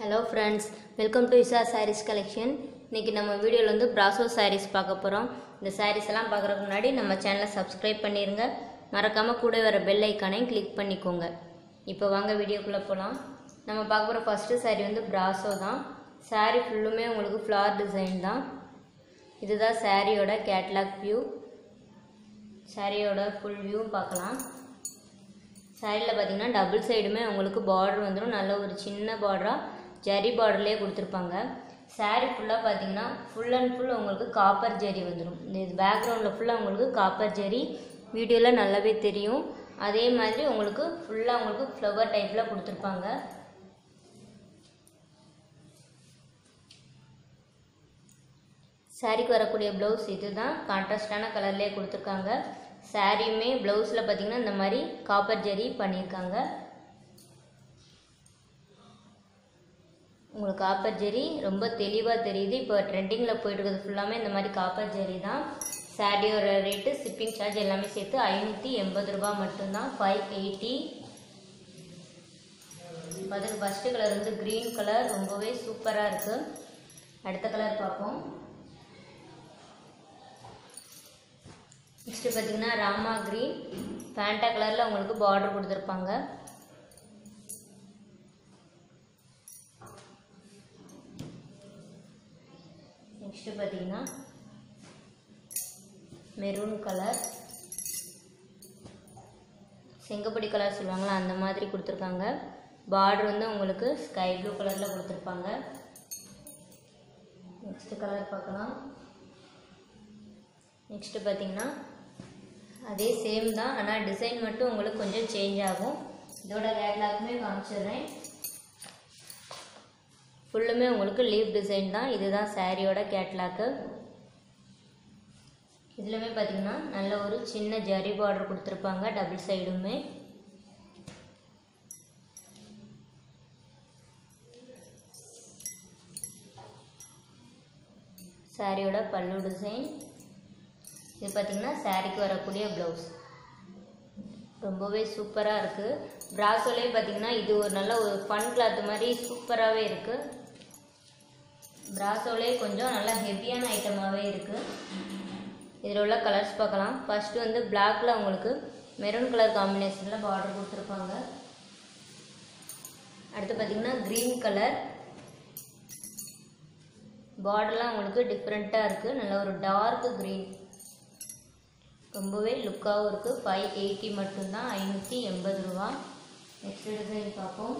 Hello friends, welcome to Isha Sarees Collection. இன்னைக்கு நம்ம வீடியோல வந்து Brasso sarees பார்க்க போறோம். இந்த sarees எல்லாம் பார்க்கறதுக்கு முன்னாடி நம்ம சேனலை subscribe பண்ணிருங்க. மறக்காம கூட வர bell icon-ஐ click பண்ணிக்கோங்க. இப்போ வாங்க வீடியோக்குள்ள போலாம். நம்ம பார்க்க போற first saree வந்து Brasso தான். saree ஃபுல்லுமே உங்களுக்கு flower design தான். இதுதான் சாரியோட கேட்டலாக் வியூ. சாரியோட full view பார்க்கலாம். சாரில பாத்தீங்கன்னா டபுள் சைடுமே உங்களுக்கு border வந்துரும். நல்ல ஒரு சின்ன border ஜரி பார்டர்லயே கொடுத்திருப்பாங்க. saree ஃபுல்லா பாத்தீங்கன்னா full and full உங்களுக்கு காப்பர் ஜரி வந்துரும். இந்த பேக்ரவுண்ட்ல ஃபுல்லா உங்களுக்கு காப்பர் ஜரி வீடியோல நல்லாவே தெரியும். அதே மாதிரி உங்களுக்கு ஃபுல்லா உங்களுக்கு ஃப்ளவர் டைப்ல கொடுத்திருப்பாங்க. சாரிக்கு வரக்கூடிய ப்ளவுஸ் இதுதான் கான்ட்ராஸ்டான கலர்லயே கொடுத்திருக்காங்க. சாரியுமே ப்ளவுஸ்ல பாத்தீங்கன்னா இந்த மாதிரி காப்பர் ஜரி பண்ணிருக்காங்க. உங்களுக்கு காப்பர் ஜரி ரொம்ப தெளிவா தெரியுது. இப்போ ட்ரெண்டிங்ல போயிட்டு இருக்குது ஃபுல்லாமே இந்த மாதிரி காப்பர் ஜரி தான். சாரியோட ரேட் ஷிப்பிங் சார்ஜ் எல்லாமே சேர்த்து 580 ரூபாய் மட்டும் தான். 580. அதுக்கு ஃபர்ஸ்ட் கலர் வந்து green கலர் ரொம்பவே சூப்பரா இருக்கு. அடுத்த கலர் பாப்போம். நெக்ஸ்ட் பாத்தீங்கன்னா ராமா green ஃபேண்டா கலர்ல உங்களுக்கு பார்டர் கொடுத்திருப்பாங்க. நெக்ஸ்ட் பாத்தீங்கன்னா மெரூன் கலர் செங்கப்படி கலர் சொல்வாங்களா அந்த மாதிரி கொடுத்திருக்காங்க. பார்டர் வந்து உங்களுக்கு ஸ்கை ப்ளூ கலர்ல கொடுத்திருப்பாங்க. நெக்ஸ்ட் கலர் பார்க்கலாம். நெக்ஸ்ட் பாத்தீங்கன்னா அதே சேம் தான், ஆனா டிசைன் மட்டும் உங்களுக்கு கொஞ்சம் சேஞ்ச் ஆகும். இதோட கேட்லாக்குமே காமிச்சிடுறேன். ஃபுல்லுமே உங்களுக்கு லீவ் டிசைன் தான். இதுதான் சாரியோட கேட்லாக்கு. இதுலமே பாத்தீங்கன்னா நல்ல ஒரு சின்ன ஜரி பார்டர் கொடுத்திருப்பாங்க டபுள் சைடுமே. சாரியோட பல்லு டிசைன். இது பாத்தீங்கன்னா சாரிக்கு வரக்கூடிய ப்ளவுஸ் ரொம்பவே சூப்பரா இருக்கு. பிராசோலே பாத்தீங்கன்னா இது ஒரு நல்ல ஒரு ஃபன் கிளாத் மாதிரி சூப்பராவே இருக்கு. பிராசோலே கொஞ்சம் நல்ல ஹெவியான ஐட்டமாவே இருக்கு. இதுல உள்ள கலர்ஸ் பார்க்கலாம். ஃபர்ஸ்ட் வந்து பிளாக்ல உங்களுக்கு மெரூன் கலர் காம்பினேஷன்ல பார்டர் கொடுத்திருப்பாங்க. அடுத்து பாத்தீங்கன்னா green கலர் பார்டர்லாம் உங்களுக்கு டிஃபரெண்டா இருக்கு. நல்ல ஒரு டார்க் green ரொம்பவே லுக்காவும் இருக்கு. 580 மட்டும் தான். 580 ரூபாய். நெக்ஸ்ட் டிசைன் பார்ப்போம்.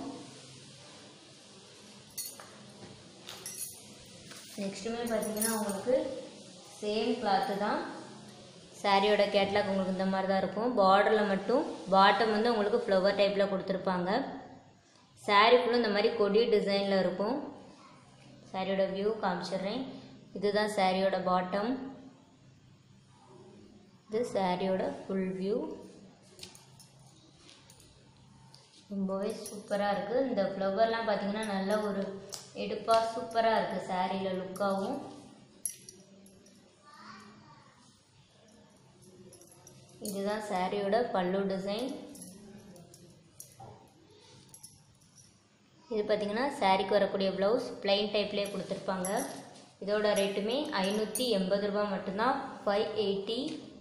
நெக்ஸ்ட்டுமே பார்த்தீங்கன்னா உங்களுக்கு சேம் கிளாத்து தான். சாரியோட கேட்லாக் உங்களுக்கு இந்த மாதிரி தான் இருக்கும். பார்டரில் மட்டும் பாட்டம் வந்து உங்களுக்கு ஃப்ளவர் டைப்பில் கொடுத்துருப்பாங்க. சாரி ஃபுல்லும் இந்த மாதிரி கொடி டிசைனில் இருக்கும். சாரியோட வியூ காமிச்சிடுறேன். இதுதான் சாரியோட பாட்டம். இது சாரியோட ஃபுல் வியூ. ரொம்பவே சூப்பரா இருக்கு. இந்த ஃப்ளவர்லாம் பாத்தீங்கன்னா நல்ல ஒரு எடுப்பா சூப்பரா இருக்கு. சாரியில லுக்காவும் இதுதான் சாரியோட பல்லு டிசைன். இது பாத்தீங்கன்னா சாரிக்கு வரக்கூடிய ப்ளவுஸ் பிளைன் டைப்லயே கொடுத்திருப்பாங்க. இதோட ரேட்டுமே 580 ரூபாய் மட்டும்தான். 580.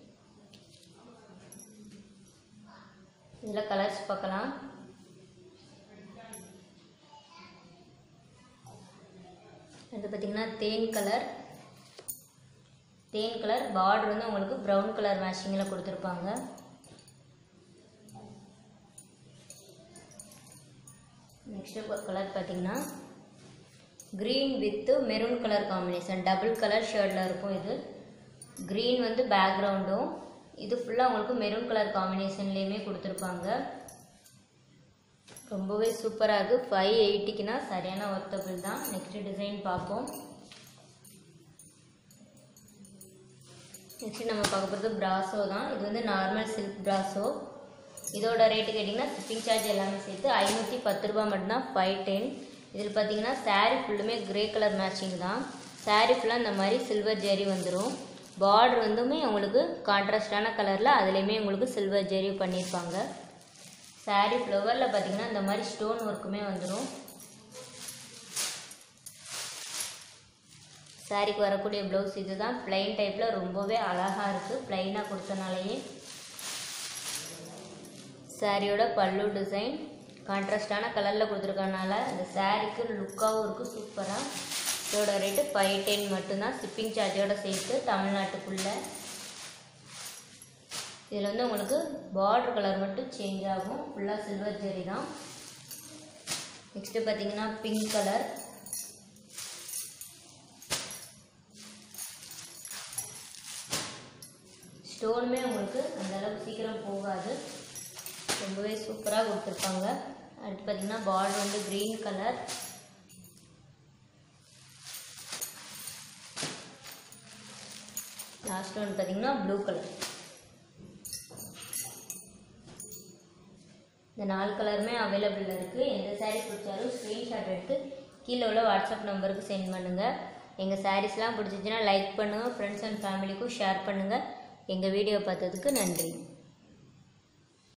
இதுல கலர்ஸ் பார்க்கலாம். இது பாத்தீங்கன்னா தேன் கலர். தேன் கலர் பார்டர் வந்து உங்களுக்கு பிரவுன் கலர் மேட்சிங்ல கொடுத்திருப்பாங்க. நெக்ஸ்ட் கலர் பாத்தீங்கன்னா green with maroon colour combination double colour ஷேட்ல இருக்கும். இது green வந்து பேக்ரவுண்டும் இது ஃபுல்லா உங்களுக்கு மெரூன் கலர் காம்பினேஷன்லயுமே கொடுத்திருப்பாங்க. ரொம்பவே சூப்பரா இருக்கு. 580க்குனா சரியான வொர்த்தபிள் தான். நெக்ஸ்ட் டிசைன் பார்ப்போம். நெக்ஸ்ட் நம்ம பார்க்க போறது பிராசோ தான். இது வந்து நார்மல் சில்க் பிராசோ. இதோட ரேட் கேட்டிங்கன்னா ஷிப்பிங் சார்ஜ் எல்லாமே சேர்த்து 510 ரூபாய் மட்டும் தான். 510. இதில் பார்த்தீங்கன்னா சாரி ஃபுல்லுமே கிரே கலர் மேட்சிங் தான். சாரி ஃபுல்லாக இந்த மாதிரி சில்வர் ஜெரி வந்துடும். பார்டர் வந்துமே உங்களுக்கு கான்ட்ராஸ்டான கலரில் அதுலேயுமே உங்களுக்கு சில்வர் ஜெரி பண்ணியிருப்பாங்க. சாரி ஃப்ளவரில் பார்த்தீங்கன்னா இந்த மாதிரி ஸ்டோன் ஒர்க்குமே வந்துடும். சாரிக்கு வரக்கூடிய ப்ளவுஸ் இதுதான். பிளைன் டைப்பில் ரொம்பவே அழகாக இருக்குது. பிளைனாக கொடுத்தனாலேயே சாரியோட பல்லு டிசைன் கான்ட்ராஸ்டான கலரில் கொடுத்துருக்கனால இந்த சாரிக்கு லுக்காகவும் இருக்குது சூப்பராக. இதோட ரேட்டு 510 மட்டும்தான், ஷிப்பிங் சார்ஜோட சேர்த்து தமிழ்நாட்டுக்குள்ளே. இதில் வந்து உங்களுக்கு பார்டர் கலர் மட்டும் சேஞ்ச் ஆகும். ஃபுல்லாக சில்வர் ஜெரி தான். நெக்ஸ்ட்டு பார்த்தீங்கன்னா பிங்க் கலர். ஸ்டோனுமே உங்களுக்கு அந்தளவுக்கு சீக்கிரம் போகாது, ரொம்பவே சூப்பராக கொடுத்துருப்பாங்க. அடுத்து பார்த்தீங்கன்னா பார்டர் வந்து க்ரீன் கலர். லாஸ்ட் ஒன்று பார்த்தீங்கன்னா ப்ளூ கலர். இந்த 4 கலருமே அவைலபிள் இருக்குது. எந்த சாரீ பிடிச்சாலும் ஸ்க்ரீன்ஷாட் எடுத்து கீழே உள்ள வாட்ஸ்அப் நம்பருக்கு சென்ட் பண்ணுங்கள். எங்கள் சாரீஸ்லாம் பிடிச்சிச்சின்னா லைக் பண்ணுங்கள், ஃப்ரெண்ட்ஸ் அண்ட் ஃபேமிலிக்கும் ஷேர் பண்ணுங்கள். எங்கள் வீடியோ பார்த்ததுக்கு நன்றி.